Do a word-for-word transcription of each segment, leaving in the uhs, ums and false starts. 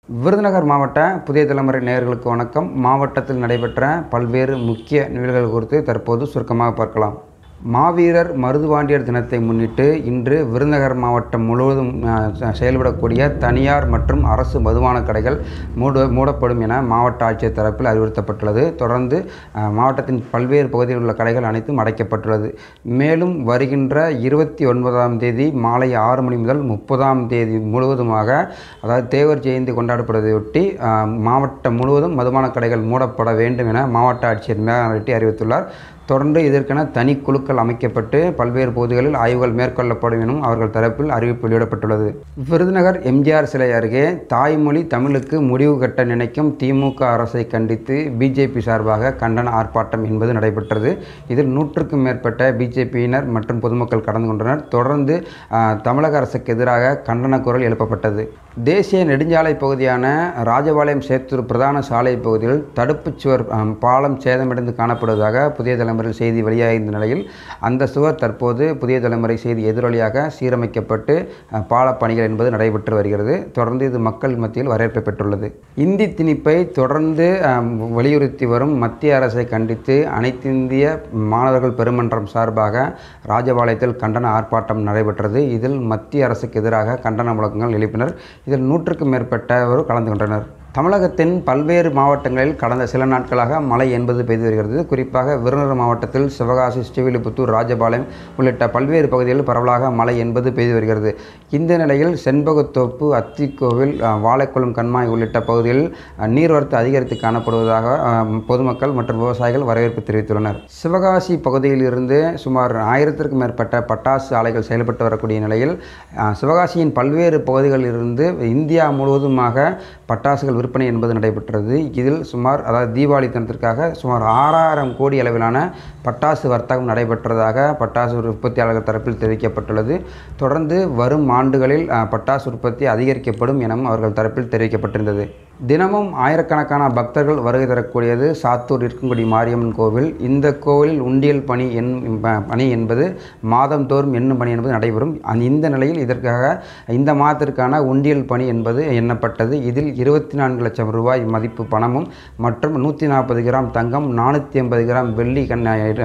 விருதுநகர் மாவட்ட புதிய தலைமுறை நேயர்களுக்கு வணக்கம். மாவட்டத்தில் நடைபெற்ற பல்வேறு முக்கிய நிகழ்வுகள் குறித்து தற்போது சுருக்கமாக பார்க்கலாம். மாவீரர் மருதுபாண்டியர் தினத்தை முன்னிட்டு இன்று விருதுநகர் மாவட்டம் முழுவதும் செயல்படக்கூடிய தனியார் மற்றும் அரசு மதுபான கடைகள் மூட மூடப்படும் என மாவட்ட ஆட்சியர் தரப்பில் அறிவுறுத்தப்பட்டுள்ளது. தொடர்ந்து மாவட்டத்தின் பல்வேறு பகுதியில் உள்ள கடைகள் அனைத்தும் அடைக்கப்பட்டுள்ளது. மேலும் வருகின்ற இருபத்தி ஒன்பதாம் தேதி மாலை ஆறு மணி முதல் முப்பதாம் தேதி முழுவதுமாக, அதாவது தேவர் ஜெயந்தி கொண்டாடப்படுவதையொட்டி மாவட்டம் முழுவதும் மதுபான கடைகள் மூடப்பட வேண்டும் என மாவட்ட ஆட்சியர் மேகரெட்டி அறிவித்துள்ளார். தொடர்ந்து இதற்கென தனி குழுக்கள் அமைக்கப்பட்டு பல்வேறு பகுதிகளில் ஆய்வுகள் மேற்கொள்ளப்படும் எனும் அவர்கள் தரப்பில் அறிவிப்பு வெளியிடப்பட்டுள்ளது. விருதுநகர் எம்ஜிஆர் சிலை அருகே தாய்மொழி தமிழுக்கு முடிவு கட்ட நினைக்கும் திமுக அரசை கண்டித்து பிஜேபி சார்பாக கண்டன ஆர்ப்பாட்டம் என்பது நடைபெற்றது. இதில் நூற்றுக்கும் மேற்பட்ட பிஜேபியினர் மற்றும் பொதுமக்கள் கலந்து கொண்டனர். தொடர்ந்து தமிழக அரசுக்கு எதிராக கண்டன குரல் எழுப்பப்பட்டது. தேசிய நெடுஞ்சாலை பகுதியான ராஜபாளையம் சேத்தூர் பிரதான சாலை பகுதியில் தடுப்புச் சுவர் பாலம் சேதமடைந்து காணப்படுவதாக புதிய தலைமுறை செய்தி வெளியாகின்ற நிலையில் அந்த சுவர் தற்போது புதிய தலைமுறை செய்தி எதிரொலியாக சீரமைக்கப்பட்டு பால பணிகள் என்பது நடைபெற்று வருகிறது. தொடர்ந்து இது மக்கள் மத்தியில் வரவேற்பை பெற்றுள்ளது. இந்தி திணிப்பை தொடர்ந்து வலியுறுத்தி வரும் மத்திய அரசை கண்டித்து அனைத்திந்திய மாணவர்கள் பெருமன்றம் சார்பாக ராஜபாளையத்தில் கண்டன ஆர்ப்பாட்டம் நடைபெற்றது. இதில் மத்திய அரசுக்கு எதிராக கண்டன முழக்கங்கள் எழுப்பினர். இதில் நூற்றுக்கும் மேற்பட்டவர் கலந்து கொண்டனர். தமிழகத்தின் பல்வேறு மாவட்டங்களில் கடந்த சில நாட்களாக மழை என்பது பெய்து வருகிறது. குறிப்பாக விருதுநகர் மாவட்டத்தில் சிவகாசி, ஸ்ரீவில்லிபுத்தூர், ராஜபாளையம் உள்ளிட்ட பல்வேறு பகுதிகளில் பரவலாக மழை என்பது பெய்து வருகிறது. இந்த நிலையில் செண்பகத்தோப்பு, அத்திக்கோவில், வாழைக்குளம், கண்மாய் உள்ளிட்ட பகுதிகளில் நீர்வரத்து அதிகரித்து காணப்படுவதாக பொதுமக்கள் மற்றும் விவசாயிகள் வரவேற்பு தெரிவித்துள்ளனர். சிவகாசி பகுதியில் இருந்து சுமார் ஆயிரத்திற்கும் மேற்பட்ட பட்டாசு ஆலைகள் செயல்பட்டு வரக்கூடிய நிலையில் சிவகாசியின் பல்வேறு பகுதிகளில் இருந்து இந்தியா முழுவதுமாக பட்டாசுகள் விற்பனை என்பது நடைபெற்றது. இதில் சுமார் அதாவது தீபாவளி தினத்திற்காக சுமார் ஆறாயிரம் கோடி அளவிலான பட்டாசு வர்த்தகம் நடைபெற்றதாக பட்டாசு உற்பத்தியாளர்கள் தரப்பில் தெரிவிக்கப்பட்டுள்ளது. தொடர்ந்து வரும் ஆண்டுகளில் பட்டாசு உற்பத்தி அதிகரிக்கப்படும் எனவும் அவர்கள் தரப்பில் தெரிவிக்கப்பட்டிருந்தது. தினமும் ஆயிரக்கணக்கான பக்தர்கள் வருகை தரக்கூடியது சாத்தூர் இருக்கங்குடி மாரியம்மன் கோவில். இந்த கோவிலில் உண்டியல் பணி என் பணி என்பது மாதந்தோறும் எண்ணும் பணி என்பது நடைபெறும். இந்த நிலையில் இதற்காக இந்த மாதத்திற்கான உண்டியல் பணி என்பது எண்ணப்பட்டது. இதில் இருபத்தி நான்கு லட்சம் ரூபாய் மதிப்பு பணமும் மற்றும் நூற்றி நாற்பது கிராம் தங்கம், நானூற்றி ஐம்பது கிராம் வெள்ளி கண்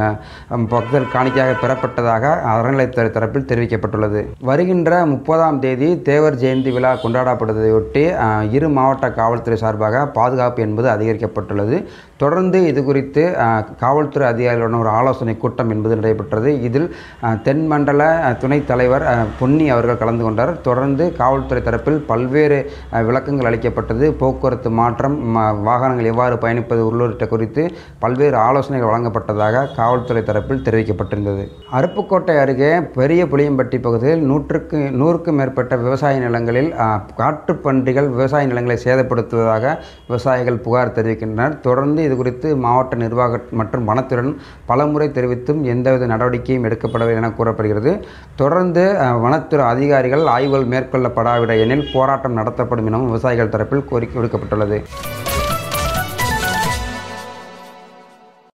பக்தர் காணிக்கையாக பெறப்பட்டதாக அறநிலையத்துறை தரப்பில் தெரிவிக்கப்பட்டுள்ளது. வருகின்ற முப்பதாம் தேதி தேவர் ஜெயந்தி விழா கொண்டாடப்படுவதையொட்டி இரு மாவட்ட காவல் துறை சார்பாக பாதுகாப்பு என்பது அதிகரிக்கப்பட்டுள்ளது. தொடர்ந்து இது குறித்து காவல்துறை அதிகாரிகளுடன் ஒரு ஆலோசனை கூட்டம் என்பது நடைபெற்றது. இதில் தென்மண்டல துணைத் தலைவர் பொன்னி அவர்கள் கலந்து கொண்டார். தொடர்ந்து காவல்துறை தரப்பில் பல்வேறு விளக்கங்கள் அளிக்கப்பட்டது. போக்குவரத்து மாற்றம், வாகனங்கள் எவ்வாறு பயணிப்பது உள்ளிட்ட குறித்து பல்வேறு ஆலோசனைகள் வழங்கப்பட்டதாக காவல்துறை தரப்பில் தெரிவிக்கப்பட்டிருந்தது. அருப்புக்கோட்டை அருகே பெரிய புளியம்பட்டி பகுதியில் நூற்றுக்கு நூறுக்கும் மேற்பட்ட விவசாய நிலங்களில் காட்டுப்பன்றிகள் விவசாய நிலங்களை சேதப்படுத்த விவசாயிகள் புகார் தெரிவிக்கின்றனர். தொடர்ந்து இது குறித்து மாவட்ட நிர்வாகம் மற்றும் வனத்துறையுடன் பலமுறை தெரிவித்தும் எந்தவித நடவடிக்கையும் எடுக்கப்படவில்லை என கூறப்படுகிறது. தொடர்ந்து வனத்துறை அதிகாரிகள் ஆய்வுகள் மேற்கொள்ளப்படாவிட எனில் போராட்டம் நடத்தப்படும் எனவும் விவசாயிகள் தரப்பில் கோரிக்கை விடுக்கப்பட்டுள்ளது.